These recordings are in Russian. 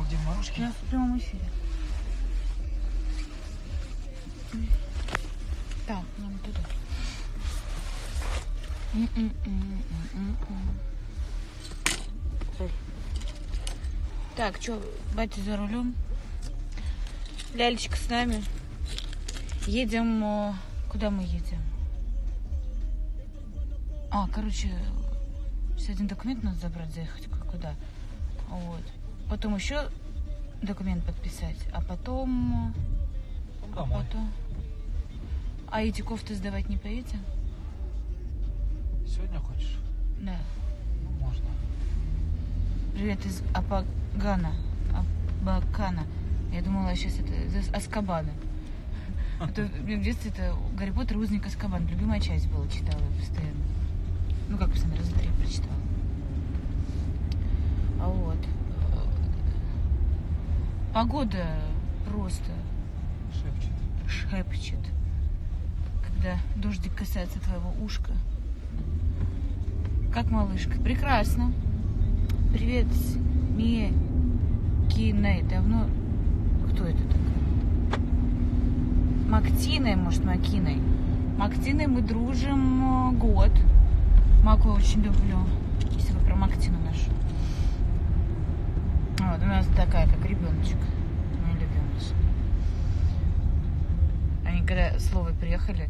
где Марушки? Я в прямом эфире. Так, нам туда. Так, что, батя за рулем? Лялечка с нами. Едем... Куда мы едем? Короче, сейчас один документ надо забрать, заехать куда. Вот. Потом еще документ подписать, а потом... Домой. А эти кофты сдавать не поедете? Сегодня хочешь? Да. Ну, можно. Привет из Абакана. Я думала, сейчас это из Азкабана. Это в детстве это Гарри Поттер, узник Азкабана. Любимая часть была, читала постоянно. Ну, как постоянно, раза 3 прочитала. А вот. Погода просто шепчет. Когда дождик касается твоего ушка. Как малышка? Прекрасно. Привет, Мия Киней. Давно... Кто это такая? Мактиной, может, Макиной. Мактиной мы дружим год. Маку очень люблю. Если вы про Мактину нашу. Вот, у нас такая, как ребеночек. Мой любимец. Они когда с Словой приехали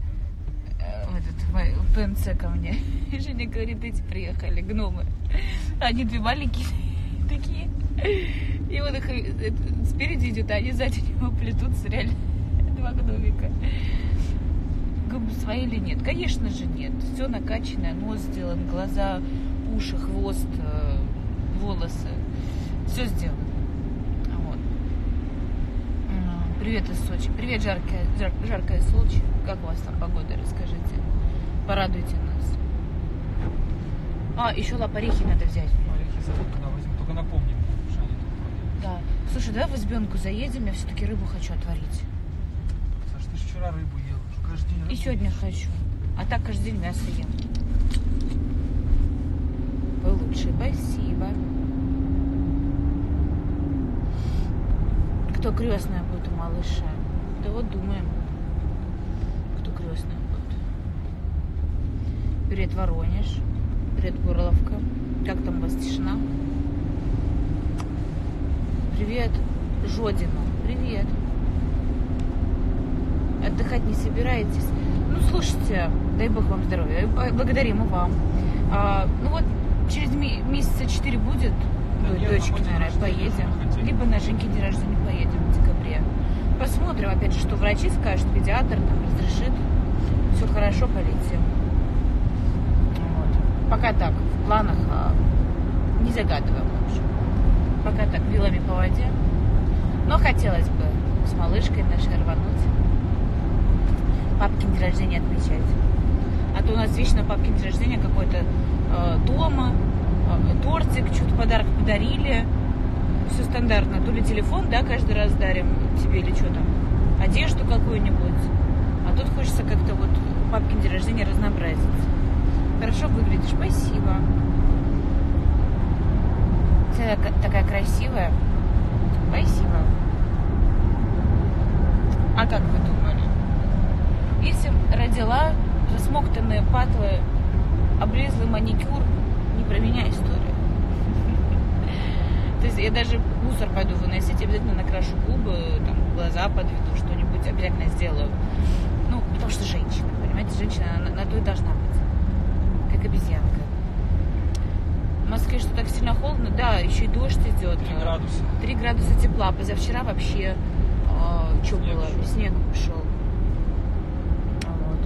в ПНЦ ко мне, и Женя говорит, эти приехали, гномы. Они две маленькие такие. И он их спереди идет, а они сзади него плетутся, реально. Два гномика. Губы свои или нет? Конечно же нет. Все накачанное, нос сделан, глаза, уши, хвост, волосы. Все сделано. Вот. Привет из Сочи. Привет, жаркая Сочи. Как у вас там погода? Расскажите. Порадуйте нас. Еще лапарихи надо взять. Орехи забыл, когда возьму. Только напомним, что они тут ходят. Да. Слушай, давай в избенку заедем. Я все-таки рыбу хочу отварить. Саш, ты же вчера рыбу ел. Каждый день рыбу И сегодня ешь. хочу. А так каждый день мясо ем. Вы лучшие. Спасибо. Кто крестная будет у малыша? Да вот думаем, кто крестная будет. Привет, Воронеж. Привет, Горловка. Как там у вас, тишина? Привет, Жодина. Привет. Отдыхать не собираетесь? Ну, слушайте, дай бог вам здоровья. Благодарим и вам. Ну вот, через месяца 4 будет. Да Дочки, нет, наверное, поедем. хотели. Либо на Женьке день рождения поедем в декабре. Посмотрим, опять же, что врачи скажут, педиатр там разрешит. Все хорошо, полетим. Вот. Пока так, в планах не загадываем лучше. Пока так, вилами по воде. Но хотелось бы с малышкой нашей рвануть. Папкин день рождения отмечать. А то у нас вечно папкин день рождения какой-то дома, тортик, что-то подарок подарили. Все стандартно. То ли телефон, да, каждый раз дарим тебе или что там, одежду какую-нибудь. А тут хочется как-то вот папкин день рождения разнообразить. Хорошо выглядишь, спасибо. Вся такая красивая. Спасибо. А как вы думали? Если родила, засмоктанные патлы, облезлый маникюр, не про меня история. То есть я даже мусор пойду выносить, обязательно накрашу губы, там, глаза подведу, что-нибудь обязательно сделаю. Ну, потому что женщина, понимаете, женщина, она на то и должна быть. Как обезьянка. В Москве что, так сильно холодно? Да, еще и дождь идет. 3 градуса. 3 градуса тепла. Позавчера вообще, что Снег было? шел. Снег шел. Вот.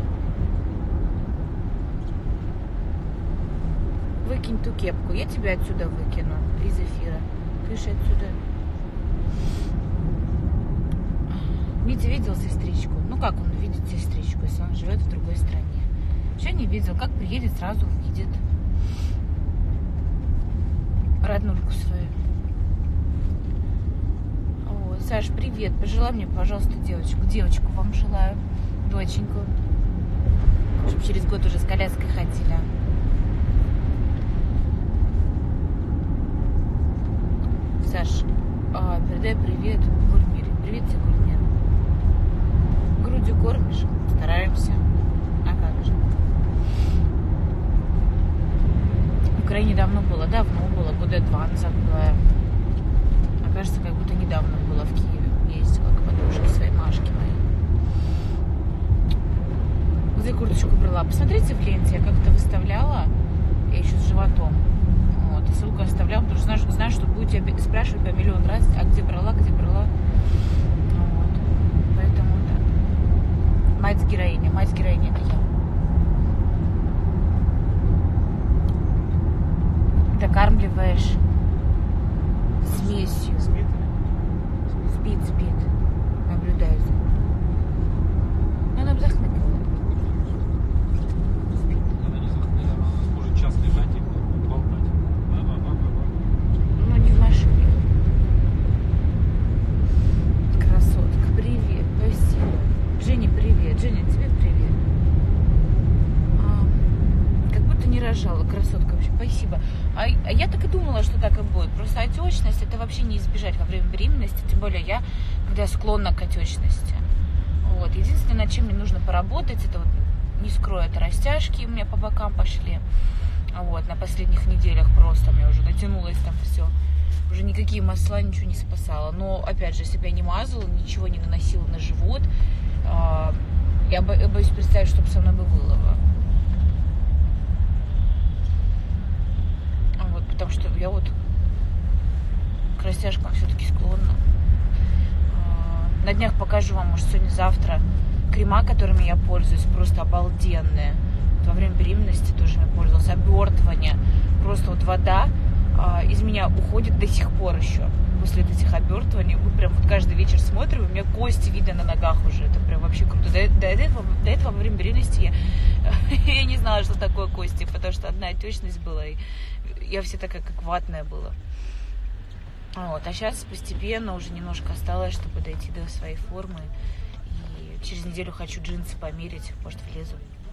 Выкинь ту кепку. Я тебя отсюда выкину из эфира. Кыш отсюда. Митя видел сестричку? Ну как он видит сестричку, если он живет в другой стране? Еще не видел. Как приедет, сразу увидит роднульку свою. О, Саш, привет. Пожелай мне, пожалуйста, девочку. Девочку вам желаю. Доченьку. Чтобы через год уже с коляской ходили. Саш, Передай привет Гульмире. Привет тебе, Гульмира. Грудью кормишь? Стараемся. А как же? В Украине давно было, года 2 назад была. А кажется, как будто недавно была в Киеве. Ездила к подружке своей Машке моей. Где курточку брала? Посмотрите в ленте, я как-то выставляла. Я еще с животом. Вот, и ссылку оставляла, потому что знаю, что будете спрашивать по миллион раз, а где брала. Вот. Поэтому так. Мать-героиня это я. Докармливаешь смесью. Спит? Спит. Наблюдаю за ним. Но она вздохнула. Спит. Она не захмелела, она может час лежать и болтать. Ну, не в машине. Красотка, привет, спасибо. Женя, привет. Женя, тебе привет. Как будто не рожала, красотка вообще, спасибо. А я так и думала, что так и будет. Просто отечность это вообще не избежать во время беременности, тем более я, когда склонна к отечности. Вот. Единственное, над чем мне нужно поработать, это вот, не скрою, это растяжки у меня по бокам пошли. Вот, на последних неделях просто мне уже натянулось там все. Уже никакие масла, ничего не спасало. Но, опять же, если бы я не мазала, ничего не наносила на живот, я боюсь представить, что бы со мной было бы. Вот, потому что я вот к растяжкам все-таки склонна. На днях покажу вам, может, сегодня-завтра, крема, которыми я пользуюсь, просто обалденные. Во время беременности тоже я пользовалась. Обертывание. Просто вот вода из меня уходит до сих пор еще. После этих обертываний. Мы прям вот каждый вечер смотрим, у меня кости видно на ногах уже. Это прям вообще круто. До этого во время беременности я не знала, что такое кости, потому что одна отечность была, и я вся такая, как ватная была. Вот. А сейчас постепенно уже немножко осталось, чтобы дойти до своей формы. И через неделю хочу джинсы померить, может, влезу.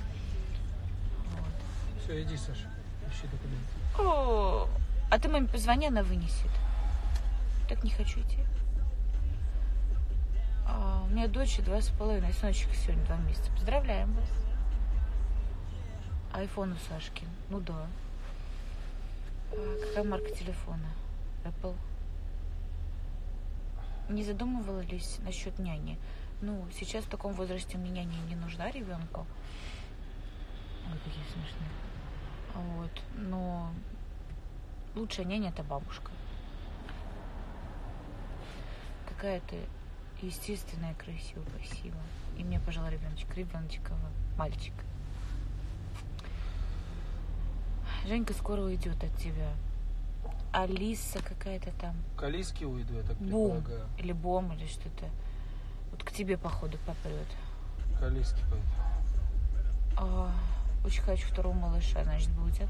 Вот. Все, иди, Саша, ищи документы. О, а ты маме позвони, она вынесет. Так не хочу идти. У меня дочь 2,5, сыночек сегодня 2 месяца. Поздравляем вас. Айфон у Сашки. Ну да. Какая марка телефона? Apple. Не задумывались насчет няни? Ну, сейчас в таком возрасте мне няня не нужна ребенку. Ой, какие смешные. Вот. Но лучшая няня это бабушка. Какая ты естественная, красивая, спасибо. И мне, пожалуй, ребеночка, мальчик. Женька скоро уйдет от тебя. Алиса какая-то там. К Алиске уйду, я так Бум. предполагаю. Или Бом, или что-то. Вот к тебе, походу, попрет. К Алиске пойду. Очень хочу второго малыша, значит, будет.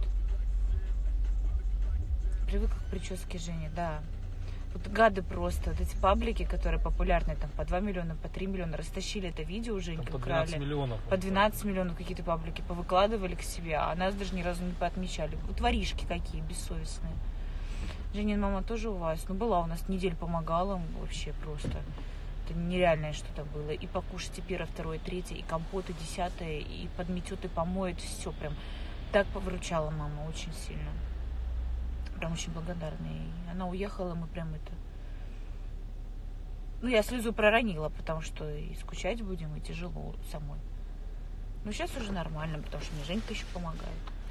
Привыкла к прическе Жени, да. Вот гады просто. Вот эти паблики, которые популярны, там, по 2 миллиона, по 3 миллиона, растащили это видео у Женьки, по 12 миллионов. По 12 миллионов какие-то паблики повыкладывали к себе, а нас даже ни разу не поотмечали. Вот воришки какие, бессовестные. Женина мама тоже у вас? Ну, была у нас, неделю помогала вообще просто. Это нереальное что-то было. И покушать и первое, второе, третье, и компоты, 10-е, и подметет, и помоет, все прям. Так повыручала мама очень сильно. Прям очень благодарна ей. Она уехала, мы прям это... Ну, я слезу проронила, потому что и скучать будем, и тяжело самой. Но сейчас уже нормально, потому что мне Женька еще помогает.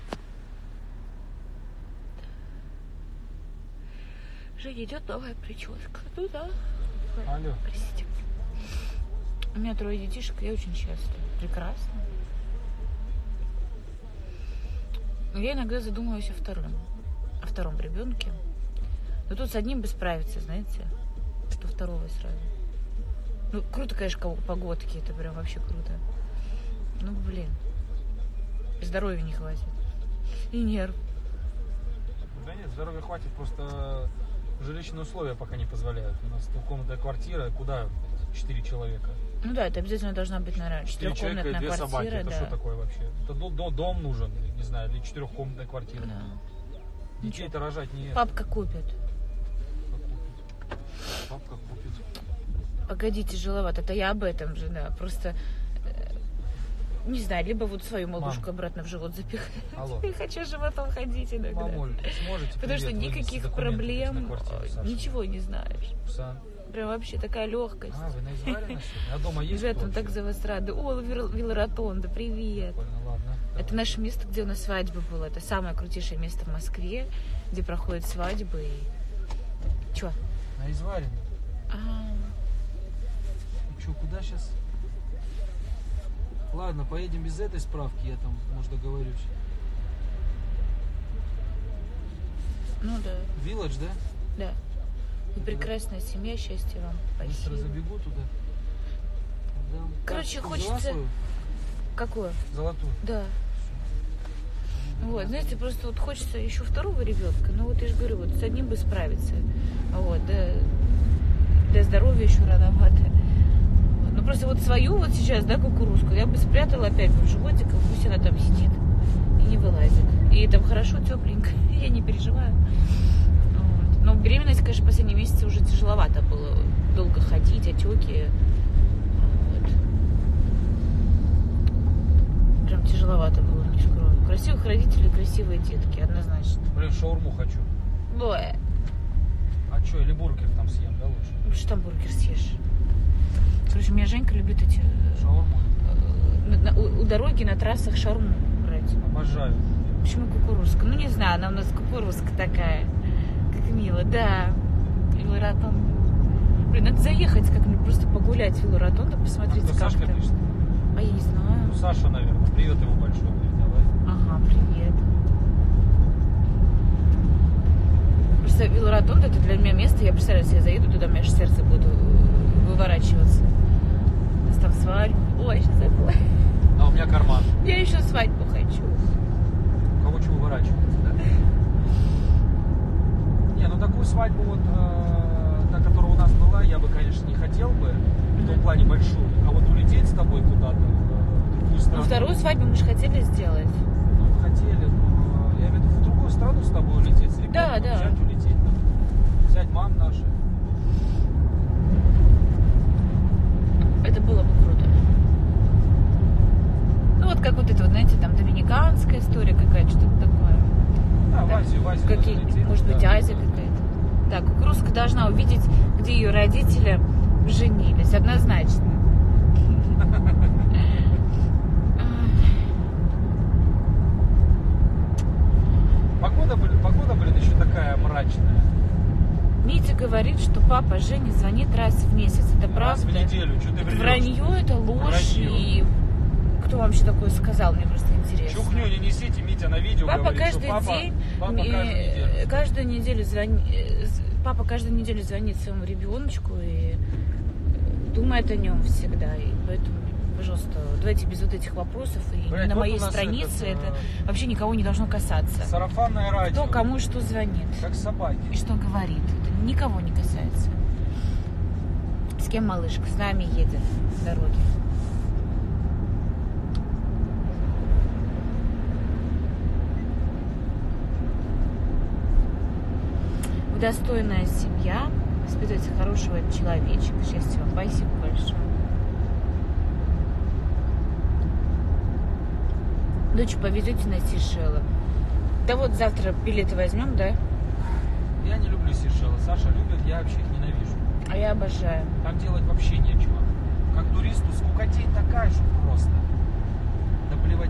Женя, идет новая прическа. Ну да. Алло. Простите. У меня 3 детишек, я очень счастлива. Прекрасно. Но я иногда задумываюсь о втором ребенке. Но тут с одним бы справиться, знаете, что второго сразу. Ну, круто, конечно, погодки, это прям вообще круто. Ну, блин. Здоровья не хватит. И нерв. Да нет, здоровья хватит, просто жилищные условия пока не позволяют. У нас двухкомнатная квартира, куда 4 человека? Ну да, это обязательно должна быть, наверное, 4 человека и 2 квартира, собаки. Это да. что такое вообще? Это дом нужен, не знаю, или 4-комнатная квартира. Да. Детей-то рожать не... Папка купит. Погоди, тяжеловато. Это я об этом же, да. Просто, не знаю, либо вот свою малышку обратно в живот запихать. Я хочу животом ходить иногда. Мамуль, сможете? Потому что никаких проблем, ничего не знаешь. Пса. Прям вообще такая легкость. Вы на изварине? А дома есть? В этом так за вас рады. О, Вилоротонда, привет. Ладно, это наше место, где у нас свадьба была. Это самое крутейшее место в Москве, где проходят свадьбы. И... Чё? На изварине. Чё, куда сейчас? Ладно, поедем без этой справки, я там, может, договорюсь. Ну да. Village, да? Да. И прекрасная семья, счастья вам. Спасибо. Быстро забегу туда. Да. Короче, хочется... Какую? Золотую. Да. Вот, знаете, просто вот хочется еще второго ребенка. Ну вот я же говорю, вот с одним бы справиться. Вот, да. Для здоровья еще рановато. Ну просто вот свою вот сейчас, да, кукурузку, я бы спрятала опять в животик, пусть она там сидит и не вылазит. И там хорошо, тепленько, я не переживаю. Вот. Но беременность, конечно, последние месяцы уже тяжеловато было. Долго ходить, отеки. Вот. Прям тяжеловато было, не скрою. Красивых родителей, красивые детки, однозначно. Блин, шаурму хочу. Ой. А что, или бургер там съем, да, лучше? Что там бургер съешь? Короче, у меня Женька любит эти... Шаурму? У дороги на трассах шаурму брать. Обожаю. Почему кукурузка? Ну, не знаю, она у нас кукурузка такая. Как мило, да. Вилоротонда. Блин, надо заехать как-нибудь, просто погулять в Вилоротонда, посмотреть, как Сашка там. пишет? А я не знаю. Ну, Саша, наверное. Привет ему большой. Давай. Ага, привет. Просто Вилоротонда — это для меня место, я представляю, если я заеду туда, у меня аж сердце будет выворачиваться. У нас там свадьба. Ой, сейчас забыла. А у меня карман. Я еще свадьбу хочу. У кого что выворачивается, да? Не, ну такую свадьбу вот, та, которая у нас была, я бы, конечно, не хотел бы, в том плане большую. А вот улететь с тобой куда-то, в другую страну. Ну, вторую свадьбу мы же хотели сделать. Ну, хотели, но я имею в виду в другую страну с тобой улететь, с ребенком, да. взять, улететь. Взять мам наши. Это было бы круто. Ну, вот как вот это, вот, знаете, там доминиканская история какая-то, что-то такое. Да, в Азию какие, может быть, Азия какая-то. Так, кукурузка должна увидеть, где ее родители женились, однозначно. Погода, блин, еще такая мрачная. Митя говорит, что папа Жене звонит раз в месяц. Это правда? Раз в неделю. Что ты это вранье, это ложь. Вранье. И кто вам вообще такое сказал? Мне просто интересно. Чухню не несите, Митя на видео папа говорит, каждый что день, каждую неделю папа каждую неделю звонит своему ребеночку и думает о нем всегда. И поэтому, пожалуйста, давайте без вот этих вопросов. И блядь, на вот моей странице это вообще никого не должно касаться. Сарафанное радио. Кто кому что звонит. Как собаки. И что говорит. Это никого не касается. С кем малышка? С нами едет в дороге. Достойная семья, воспитывается хорошего человечка. Счастья вам. Спасибо большое. Дочь, повезете на Сейшелы? Да вот завтра билеты возьмем, да? Я не люблю Сейшелы. Саша любит, я вообще их ненавижу. А я обожаю. Там делать вообще нечего. Как туристу скукотень такая, что просто. Да плевать.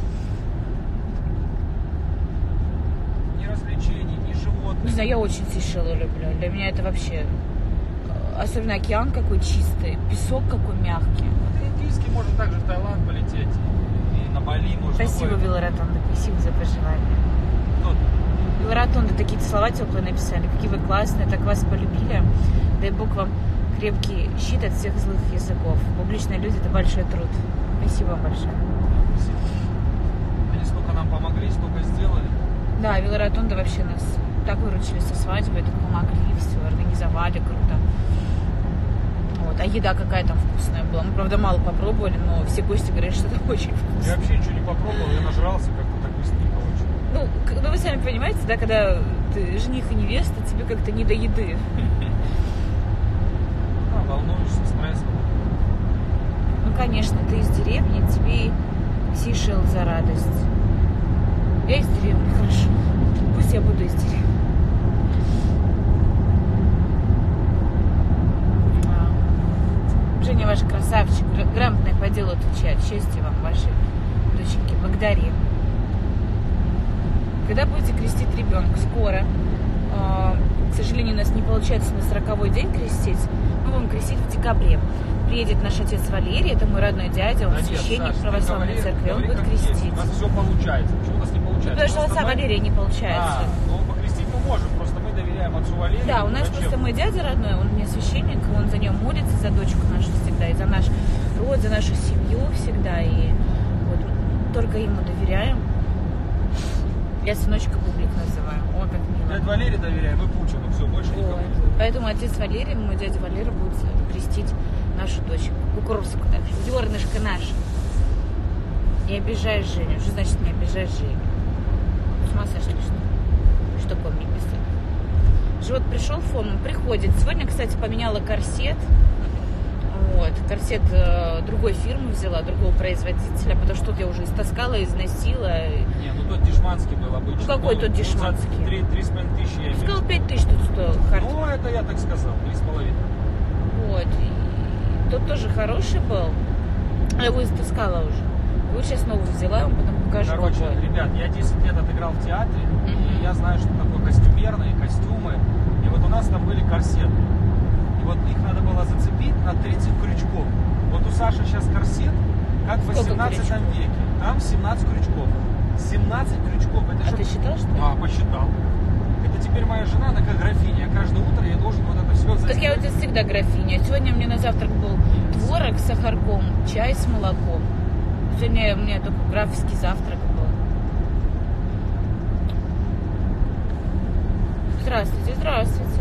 Ни развлечений, ни животных. Не знаю, я очень Сейшелы люблю. Для меня это вообще... Особенно океан какой чистый, песок какой мягкий. Индийский можно также в Таиланд полететь. И на Бали можно. Спасибо, Вилоротонда. Спасибо за пожелания. Вилоротонда такие слова теплые написали. Какие вы классные, так вас полюбили. Дай Бог вам крепкий щит от всех злых языков. Публичные люди — это большой труд. Спасибо вам большое. Спасибо. Они столько нам помогли, столько сделали. Да, Вилоротонда вообще нас так выручили со свадьбой, так помогли, все организовали круто. Вот. А еда какая там вкусная была. Мы, правда, мало попробовали, но все гости говорят, что это очень вкусно. Я вообще ничего не попробовал, я нажрался как-то так быстренько очень. Ну, вы сами понимаете, да, когда ты жених и невеста, тебе как-то не до еды. Да, волнуешься, делу отвечает. Счастья вам, вашей доченьки. Благодарим. Когда будете крестить ребенка? Скоро. К сожалению, у нас не получается на 40-й день крестить. Мы будем крестить в декабре. Приедет наш отец Валерий, это мой родной дядя, он священник православной церкви, он будет крестить. У нас все получается. Почему у нас не получается? Потому что отца Валерия не получается. Ну покрестить мы можем, просто мы доверяем отцу Валерию. Да, у нас просто мой дядя родной, он у меня священник, он за нее молится, за дочку нашу всегда, и за наш род, за нашу семью всегда. И вот только ему доверяем. Я сыночка Бублик называю. О, как мило. Дядя Валерий доверяем, и Путину, все, больше никому. Поэтому отец Валерий, мой дядя Валера будет крестить нашу дочь. Кукурузку так, зернышко наше. Не обижаешь Женю. Что значит не обижаешь Женю? С ума сошли, что ли? Что такое мне писать? Живот пришел в форму, приходит. Сегодня, кстати, поменяла корсет. Вот, корсет другой фирмы взяла, другого производителя, потому что тут я уже истаскала, износила. Не, ну тот дешманский был обычно. Ну какой тот дешманский? 3,5 тысячи я имею. Сказал, 5 тысяч тут стоил хард. Ну, это я так сказал, 3,5. Вот, и тот тоже хороший был. Я его истаскала уже. Вот сейчас новую взяла, я вам потом покажу. Короче, какой. ребят, я 10 лет отыграл в театре, и я знаю, что такое костюмерные, костюмы. И вот у нас там были корсеты. И вот их надо было зацепить на 30 крючков. Вот у Саши сейчас корсет, как в 18 веке. Там 17 крючков. 17 крючков. Это ты считал, что ли? Да, посчитал. Это теперь моя жена, она как графиня. Каждое утро я должен вот это все зацепить. Так я у тебя всегда графиня. Сегодня у меня на завтрак был творог с сахарком, чай с молоком. Сегодня у меня только графский завтрак был. Здравствуйте, здравствуйте.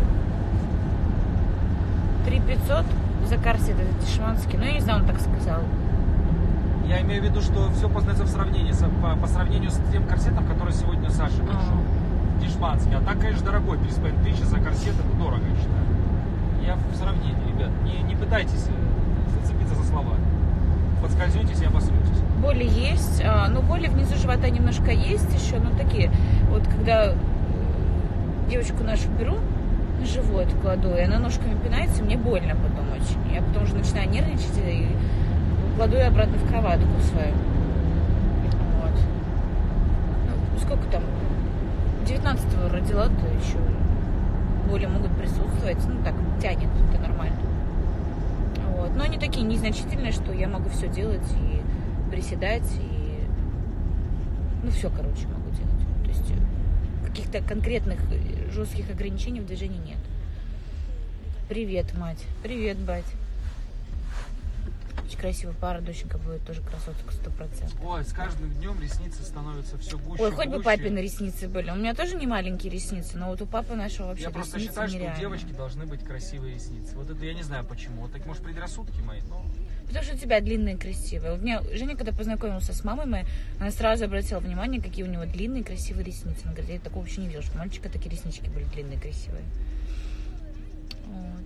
3500 за корсет, это дешманский. Ну, я не знаю, он так сказал. Я имею в виду, что все познается в сравнении, по сравнению с тем корсетом, который сегодня Саша пришел. Дешманский. А так, конечно, дорогой. 3,5 тысячи за корсет, это дорого, я считаю. Я в сравнении, ребят. Не пытайтесь зацепиться за слова. Подскользнетесь и обосретесь. Боли есть, но боли внизу живота немножко есть еще, но такие. Вот когда девочку нашу беру, на живот кладу, и она ножками пинается, мне больно потом очень. Я потом уже начинаю нервничать и кладу ее обратно в кроватку свою. Вот. Ну, сколько там? 19-го родила, то еще боли могут присутствовать. Ну так, тянет, это нормально. Вот. Но они такие незначительные, что я могу все делать и приседать, и ну все, короче, могу делать. То есть каких-то конкретных жестких ограничений в движении нет. Привет, мать. Привет, бать. Очень красивая пара, доченька будет тоже красотка 100%. Ой, с каждым днем ресницы становятся все гуще. Ой, хоть бы гуще. папины ресницы были. У меня тоже не маленькие ресницы, но вот у папы нашего вообще Я просто ресницы считаю, что нереальные. у девочки должны быть красивые ресницы. Вот это я не знаю почему. Вот так, может, предрассудки мои, но... Потому что у тебя длинные, красивые. У меня Женя, когда познакомился с мамой моей, она сразу обратила внимание, какие у него длинные, красивые ресницы. Она говорит, я такого вообще не видела, что у мальчика такие реснички были длинные, красивые. Вот.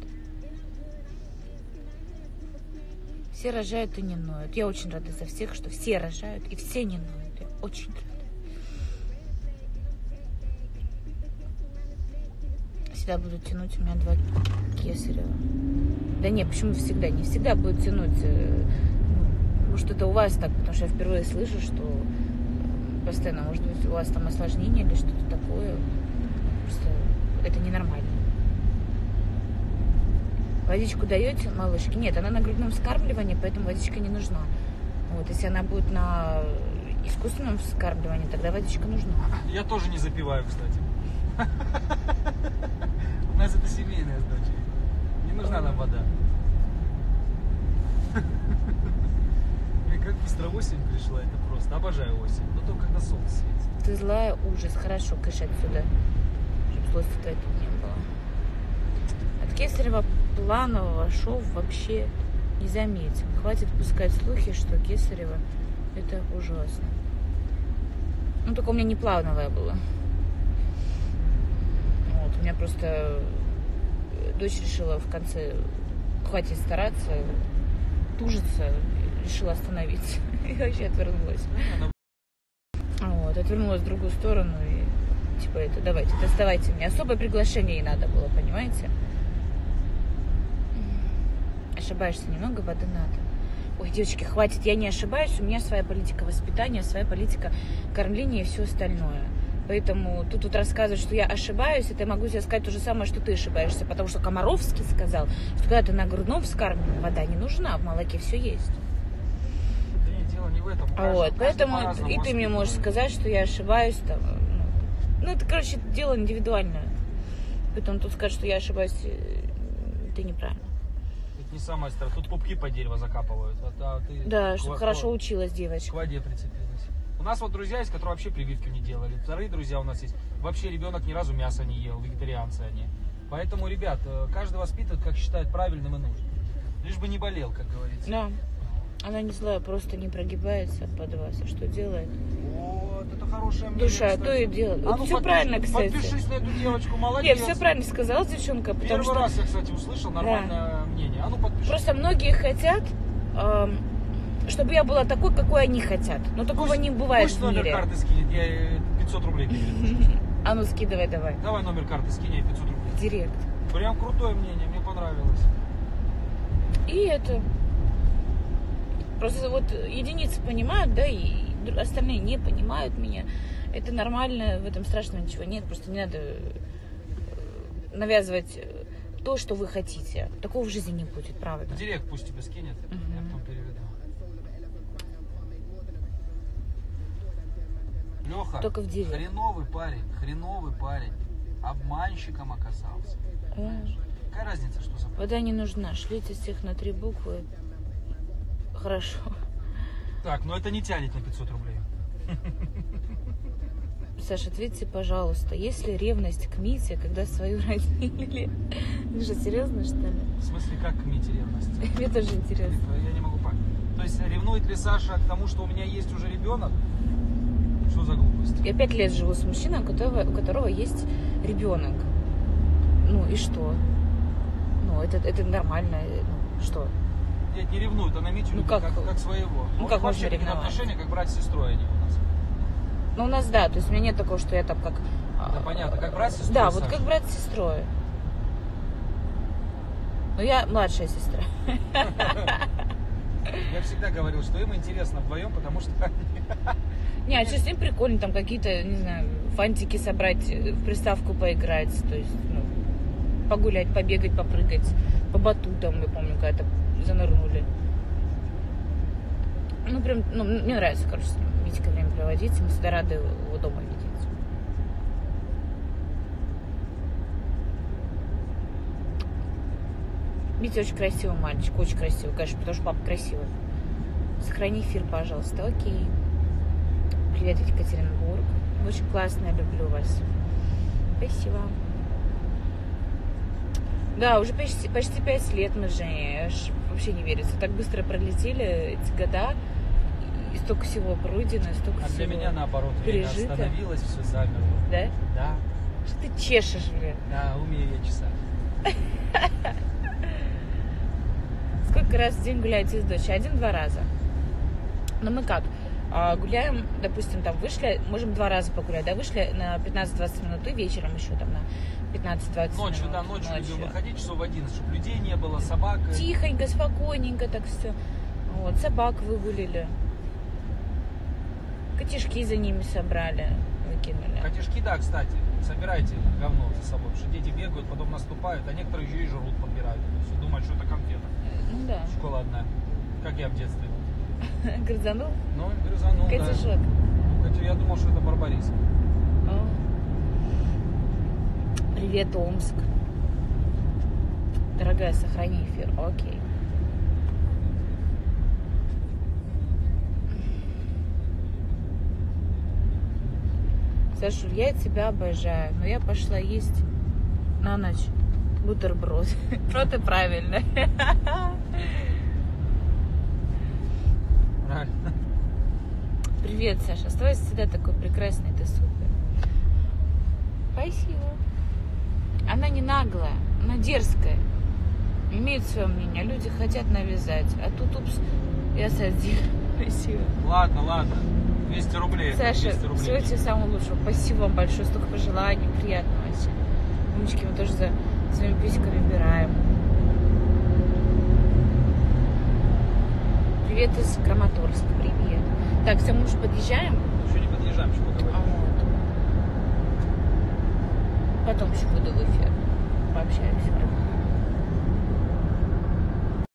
Все рожают и не ноют. Я очень рада за всех, что все рожают и все не ноют. Я очень рада. Всегда буду тянуть, у меня 2 кесарева. Да не, почему всегда? Не всегда будет тянуть. Может, это у вас так, потому что я впервые слышу, что постоянно, может быть, у вас там осложнение или что-то такое. Просто это ненормально. Водичку даете малышке? Нет, она на грудном вскармливании, поэтому водичка не нужна. Вот, если она будет на искусственном вскармливании, тогда водичка нужна. Я тоже не запиваю, кстати. У нас это семейная с дочерью. Не нужна нам вода. Как быстро осень пришла, это просто. Обожаю осень. Но только когда солнце светит. Ты злая, ужас. Хорошо, кыш отсюда. Чтобы злости твоей тут не было. От кесарева планового шов вообще не заметил. Хватит пускать слухи, что кесарево это ужасно. Ну, только у меня не плановое было. Вот, у меня просто дочь решила в конце, хватит стараться, тужиться, решила остановиться. И вообще отвернулась. Вот, отвернулась в другую сторону и типа это, давайте, доставайте мне. Особое приглашение ей надо было, понимаете? Ошибаешься немного, воды надо. Ой, девочки, хватит, я не ошибаюсь, у меня своя политика воспитания, своя политика кормления и все остальное. Поэтому тут вот рассказывать, что я ошибаюсь, это я могу тебе сказать то же самое, что ты ошибаешься, потому что Комаровский сказал, что когда ты на грудном вскармливании, вода не нужна, в молоке все есть. Да нет, дело не в этом. Вот, поэтому и ты мне можешь сказать, что я ошибаюсь. Там, ну, это, короче, дело индивидуальное. Поэтому тут сказать, что я ошибаюсь, ты неправильно. Это не самое страшное. Тут пупки по дереву закапывают. А ты Да, чтобы хорошо училась девочка. К воде прицепилась. У нас вот друзья есть, которые вообще прививки не делали. Вторые друзья у нас есть. Вообще ребенок ни разу мясо не ел, вегетарианцы они. Поэтому, ребят, каждый воспитывает, как считает правильным и нужным. Лишь бы не болел, как говорится. Да. Она не злая, просто не прогибается под вас. А что делает? Вот, это хорошее мнение, Душа, кстати. то и делает. А Вот ну, все правильно, кстати. Подпишись на эту девочку, молодец. Нет, все правильно сказала девчонка, потому Первый что раз я, кстати, услышал нормальное мнение. А ну подпишись. просто многие хотят, чтобы я была такой, какой они хотят. Но такого не бывает пусть в номер мире. карты скинет, я ей 500 рублей переведу. А ну скидывай давай. Давай номер карты скинь, я ей 500 рублей. Директ. Прям крутое мнение, мне понравилось. И это... Просто вот единицы понимают, да, и остальные не понимают меня. Это нормально, в этом страшного ничего нет. Просто не надо навязывать то, что вы хотите. Такого в жизни не будет, правда. В директ пусть тебе скинет, я потом переведу. Леха, Только в директ. хреновый парень. Обманщиком оказался. Понимаешь? Какая разница, что за... Вода не нужна. Шлите всех на 3 буквы. Хорошо. Так, но это не тянет на 500 рублей. Саша, ответьте, пожалуйста, есть ли ревность к Мите, когда свою родили? Ты что, серьезно, что ли? В смысле, как к Мите ревность? Мне тоже интересно. Я не могу понять. То есть ревнует ли Саша к тому, что у меня есть уже ребенок? Что за глупость? Я 5 лет живу с мужчиной, у которого есть ребенок. Ну и что? Ну, это нормально. Ну, что? Нет, не ревнует, она Митю любит как своего. Ну как вообще можно такие ревновать? отношения, как брат с сестрой они у нас. Ну, у нас, да, то есть у меня нет такого, что я там как... Да, понятно, как брат с сестрой. Да, вот Саша. как брат с сестрой. Но я младшая сестра. Я всегда говорил, что им интересно вдвоем, потому что Не, а что с ним прикольно, там какие-то, не знаю, фантики собрать, в приставку поиграть, то есть, ну, погулять, побегать, попрыгать, по батутам, я помню, когда-то занырнули. Ну, прям, ну, мне нравится, короче, с ним Витькой время проводить, мы всегда рады его дома видеть. Витя очень красивый мальчик, очень красивый, конечно, потому что папа красивый. Сохрани эфир, пожалуйста. Окей. Привет, Екатеринбург. Очень классно, я люблю вас. Спасибо. Да, уже почти 5 лет мы с Женей. Аж вообще не верится. Так быстро пролетели эти года. И столько всего пройдено, столько всего для меня наоборот время пережито. остановилось, все замерло. Да? Да. Что ты чешешь, блин? Да, умею я чесать. Сколько раз в день гуляете с дочерью? 1-2 раза. Но мы как? Гуляем, допустим, там вышли, можем 2 раза погулять, да, вышли на 15-20 минут и вечером еще там на 15-20 минут. Ночью, да, ночью любим выходить часов в 11, чтобы людей не было, собак. Тихонько, спокойненько так все. Вот, собак выгулили. Котишки за ними собрали, выкинули. Котишки, да, кстати, собирайте говно за собой, потому что дети бегают, потом наступают, а некоторые еще и жрут, подбирают. Все думают, что это конфета. Ну да. Школа одна, как я в детстве. Грызанул? Ну, грызанул, да. Котишок. Я думал, что это барбарис. Привет, Омск. Дорогая, сохрани эфир. Окей. Сашуль, я тебя обожаю, но я пошла есть на ночь бутерброд. Вот и правильно. Правильно. Привет, Саша. Оставайся всегда такой прекрасный, ты супер. Спасибо. Она не наглая, она дерзкая. Имеет свое мнение, люди хотят навязать. А тут, упс, я садила. Спасибо. Ладно. 200 рублей. Саша, 200 рублей. всего тебе самого лучшего. Спасибо вам большое, столько пожеланий, приятно вообще. Умнички, мы тоже за своими писиками убираем. Привет из Краматорска. Привет. Так, все, мы уже подъезжаем. Еще не подъезжаем, еще поговорим. Вот. Потом еще буду в эфир. Пообщаюсь.